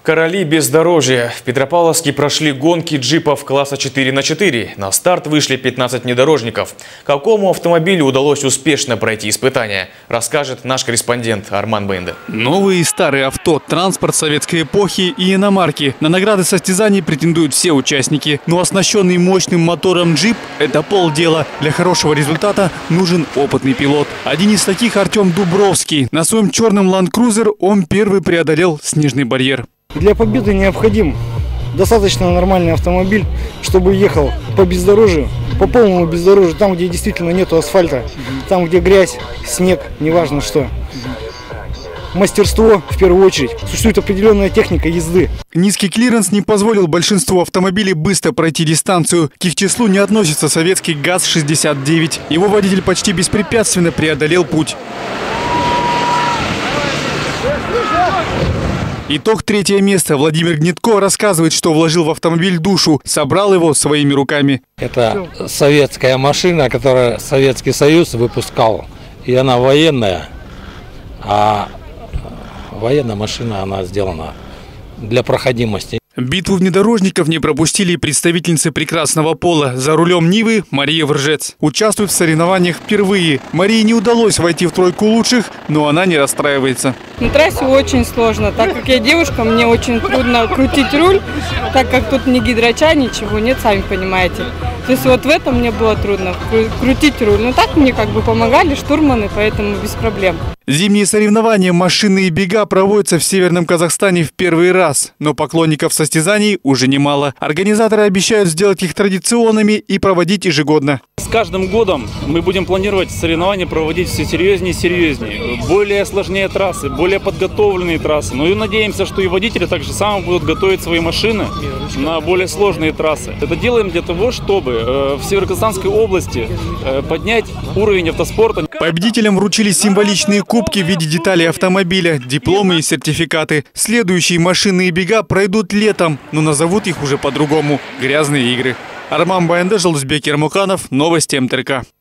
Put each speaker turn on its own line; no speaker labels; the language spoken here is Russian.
Короли бездорожья. В Петропавловске прошли гонки джипов класса 4×4. На старт вышли 15 внедорожников. Какому автомобилю удалось успешно пройти испытания, расскажет наш корреспондент Арман Баенде.
Новые и старые авто, транспорт советской эпохи и иномарки. На награды состязаний претендуют все участники. Но оснащенный мощным мотором джип – это полдела. Для хорошего результата нужен опытный пилот. Один из таких – Артем Дубровский. На своем черном Land Cruiser он первый преодолел снежный барьер.
Для победы необходим достаточно нормальный автомобиль, чтобы ехал по бездорожью, по полному бездорожью, там, где действительно нету асфальта, там, где грязь, снег, неважно что. Мастерство в первую очередь. Существует определенная техника езды.
Низкий клиренс не позволил большинству автомобилей быстро пройти дистанцию. К их числу не относится советский ГАЗ-69. Его водитель почти беспрепятственно преодолел путь. Итог: третье место. Владимир Гнетко рассказывает, что вложил в автомобиль душу, собрал его своими руками.
Это советская машина, которую Советский Союз выпускал. И она военная. А военная машина, она сделана для проходимости.
Битву внедорожников не пропустили и представительницы прекрасного пола. За рулем Нивы Мария Вржец. Участвует в соревнованиях впервые. Марии не удалось войти в тройку лучших, но она не расстраивается.
На трассе очень сложно, так как я девушка, мне очень трудно крутить руль, так как тут ни гидрача, ничего нет, сами понимаете. То есть вот в этом мне было трудно крутить руль. Но так мне как бы помогали штурманы, поэтому без проблем.
Зимние соревнования «Машинные бега» проводятся в Северном Казахстане в первый раз, но поклонников состязаний уже немало. Организаторы обещают сделать их традиционными и проводить ежегодно.
С каждым годом мы будем планировать соревнования проводить все серьезнее и серьезнее. Более сложнее трассы, более подготовленные трассы. Но и надеемся, что и водители также само будут готовить свои машины на более сложные трассы. Это делаем для того, чтобы в Северо-Казахстанской области поднять уровень автоспорта.
Победителям вручили символичные кубки в виде деталей автомобиля, дипломы и сертификаты. Следующие машинные бега пройдут летом, но назовут их уже по-другому – «Грязные игры». Арман Баенде, Жолдызбек Ермуханов, новости МТРК.